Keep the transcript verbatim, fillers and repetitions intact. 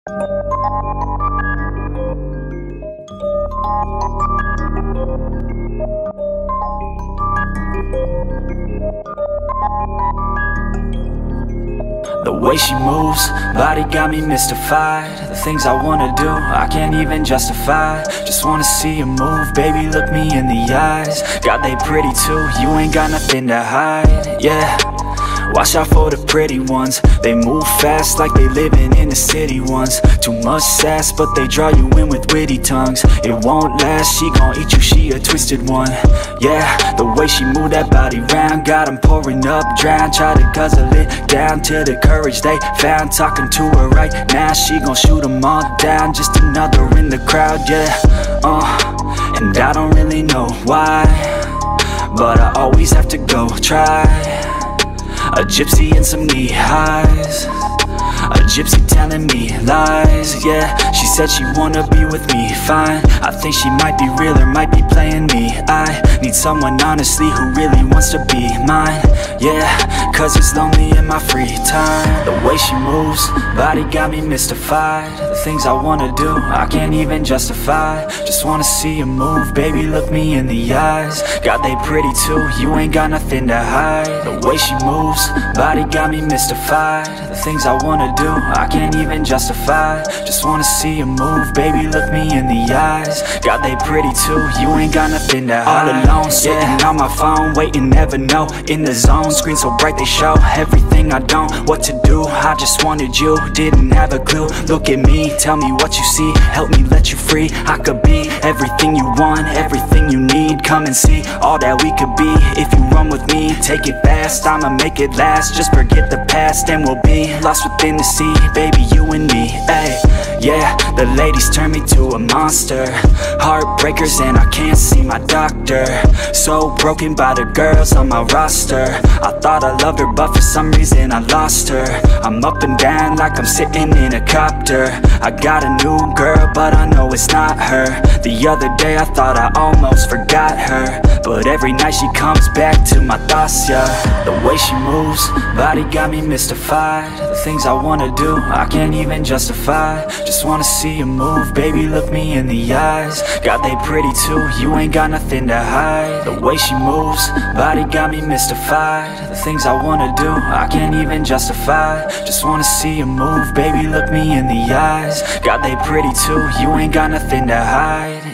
The way she moves, body got me mystified. The things I wanna do, I can't even justify. Just wanna see you move, baby, look me in the eyes. God, they pretty too, you ain't got nothing to hide, yeah. Watch out for the pretty ones. They move fast like they living in the city ones. Too much sass, but they draw you in with witty tongues. It won't last, she gon' eat you, she a twisted one. Yeah, the way she move that body round got them pouring up, drown. Try to guzzle it down to the courage they found. Talking to her right now, she gon' shoot them all down. Just another in the crowd, yeah. Uh, and I don't really know why, but I always have to go try. A gypsy in some knee highs, a gypsy telling me lies, yeah. She said she wanna be with me, fine. I think she might be real or might be playing me. I need someone honestly who really wants to be mine, yeah. Cause it's lonely in my free time. The way she moves, body got me mystified. The things I wanna do, I can't even justify. Just wanna see you move, baby, look me in the eyes. God, they pretty too, you ain't got nothing to hide. The way she moves, body got me mystified. The things I wanna do, I can't even justify. Just wanna see you move, baby, look me in the eyes. God, they pretty too, you ain't got nothing to hide. All alone, sitting yeah. on my phone, waiting, never know. In the zone, screen so bright they show everything I don't, what to do. I just wanted you, didn't have a clue. Look at me, tell me what you see, help me let you free. I could be everything you want, everything you need. Come and see all that we could be. If you run with me, take it fast, I'ma make it last. Just forget the past and we'll be lost within the sea. Baby, you and me, ayy. Yeah, the ladies turn me to a monster. Heartbreakers and I can't see my doctor. So broken by the girls on my roster. I thought I loved her but for some reason I lost her. I'm up and down like I'm sitting in a copter. I got a new girl but I know it's not her. The other day I thought I almost forgot her, but every night she comes back to my thoughts, yeah. The way she moves, body got me mystified. The things I wanna do, I can't even justify. Just wanna see you move, baby, look me in the eyes. God, they pretty too, you ain't got nothing to hide. The way she moves, body got me mystified. The things I wanna do, I can't even justify. Just wanna see you move, baby, look me in the eyes. God, they pretty too, you ain't got nothing to hide.